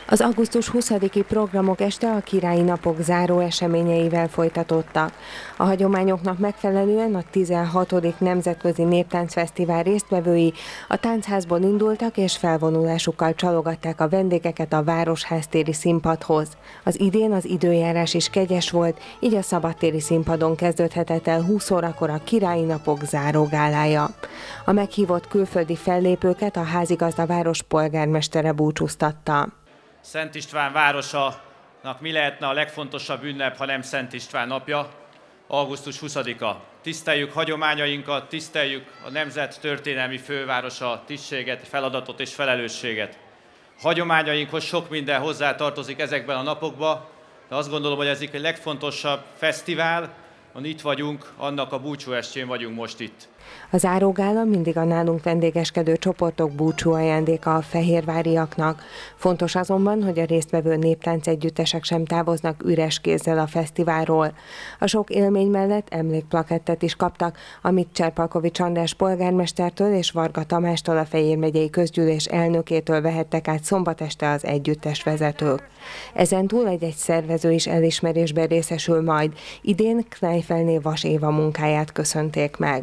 Az augusztus 20-i programok este a Királyi Napok záró eseményeivel folytatódtak. A hagyományoknak megfelelően a 16. Nemzetközi Néptáncfesztivál résztvevői a táncházból indultak és felvonulásukkal csalogatták a vendégeket a Városháztéri színpadhoz. Az idén az időjárás is kegyes volt, így a szabadtéri színpadon kezdődhetett el 20 órakor a Királyi Napok zárógálája. A meghívott külföldi fellépőket a házigazda város polgármestere búcsúztatta. Szent István városának mi lehetne a legfontosabb ünnep, ha nem Szent István napja, augusztus 20-a. Tiszteljük hagyományainkat, tiszteljük a nemzet történelmi fővárosa tisztséget, feladatot és felelősséget. A hagyományainkhoz sok minden hozzá tartozik ezekben a napokban, de azt gondolom, hogy ez a legfontosabb fesztivál, itt vagyunk, annak a búcsúestjén vagyunk most itt. A zárógála mindig a nálunk vendégeskedő csoportok búcsú ajándéka a fehérváriaknak. Fontos azonban, hogy a résztvevő néptánc együttesek sem távoznak üres kézzel a fesztiválról. A sok élmény mellett emlékplakettet is kaptak, amit Cserpalkovics András polgármestertől és Varga Tamástól, a Fejér megyei közgyűlés elnökétől vehettek át szombat este az együttes vezetők. Ezentúl egy szervező is elismerésben részesül majd. Idén Kneifelné Vas Éva munkáját köszönték meg.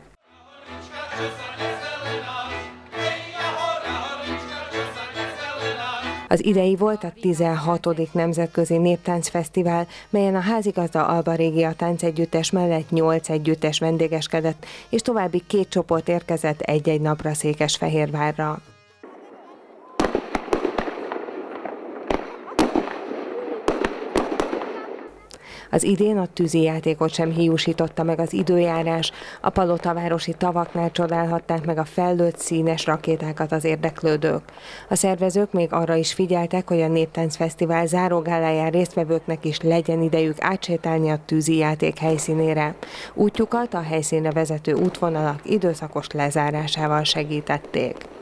Az idei volt a 16. Nemzetközi Néptáncfesztivál, melyen a házigazda Alba Régia táncegyüttes mellett 8 együttes vendégeskedett, és további 2 csoport érkezett egy-egy napra Székesfehérvárra. Az idén a tűzijátékot sem hiúsította meg az időjárás, a palotavárosi tavaknál csodálhatták meg a fellőtt színes rakétákat az érdeklődők. A szervezők még arra is figyeltek, hogy a Néptáncfesztivál zárógáláján résztvevőknek is legyen idejük átsétálni a tűzijáték helyszínére. Útjukat a helyszínre vezető útvonalak időszakos lezárásával segítették.